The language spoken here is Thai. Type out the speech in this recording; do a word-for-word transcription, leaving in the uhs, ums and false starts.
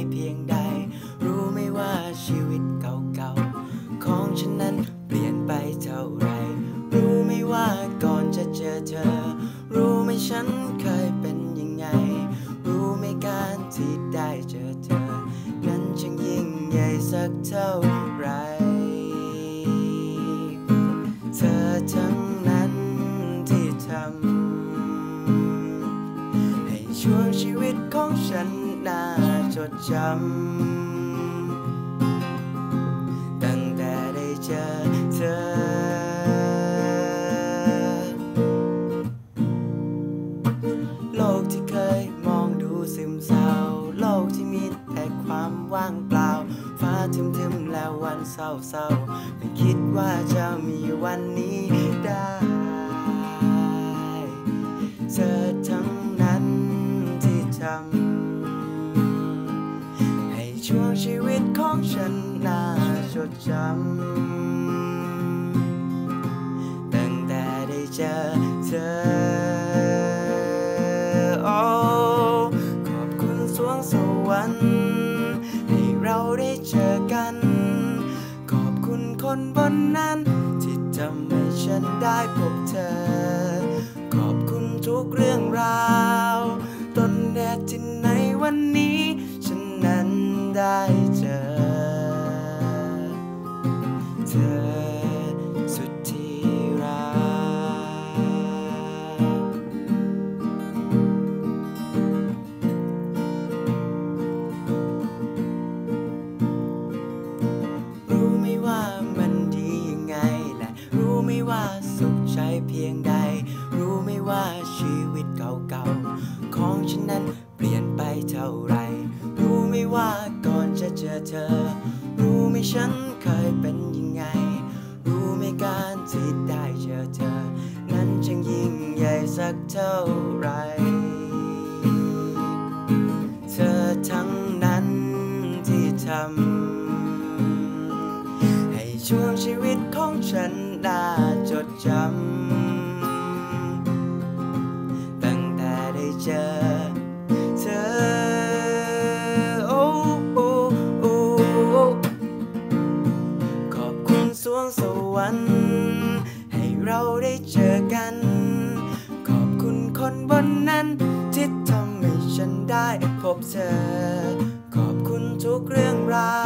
เพียงใดรู้ไหมว่าชีวิตเก่าๆของฉันนั้นเปลี่ยนไปเท่าไรรู้ไหมว่าก่อนจะเจอเธอรู้ไหมฉันเคยเป็นยังไงรู้ไหมการที่ได้เจอเธอนั้นช่างยิ่งใหญ่สักเท่าไรเธอทั้งนั้นที่ทำให้ช่วงชีวิตของฉันน่าจดจำตั้งแต่ได้เจอเธอโลกที่เคยมองดูซึมเศร้าโลกที่มีแต่ความว่างเปล่าฟ้าทึมๆและวันเศร้าๆไม่คิดว่าจะมีวันนี้ได้เธอทั้งนั้นที่ทำให้ช่วงชีวิตของฉันน่าจดจำตั้งแต่ได้เจอเธอโอ้ขอบคุณสวงสวรรค์ให้เราได้เจอกันขอบคุณคนบนนั้นที่ทำให้ฉันได้พบเธอขอบคุณทุกเรื่องราวต้นแดดที่ในวันนี้ฉันนั้นได้เจอเธอสุดที่รักรู้ไหมว่ามันดียังไงและรู้ไหมว่าสุขใจเพียงใดรู้ไหมว่าชีวิตเก่าๆของฉันนั้นเปลี่ยนไปเท่าไรรู้ไหมว่าก่อนจะเจอเธอรู้ไหมฉันเคยเป็นยังไงรู้ไหมการที่ได้เจอเธอนั้นช่างยิ่งใหญ่สักเท่าไรเธอทั้งนั้นที่ทำให้ช่วงชีวิตของฉันน่าจดจำตั้งแต่ได้เจอเธอโอ้โอ้โอ้ขอบคุณสวงสวรรค์ให้เราได้เจอกันขอบคุณคนบนนั้นที่ทำให้ฉันได้พบเธอขอบคุณทุกเรื่องราว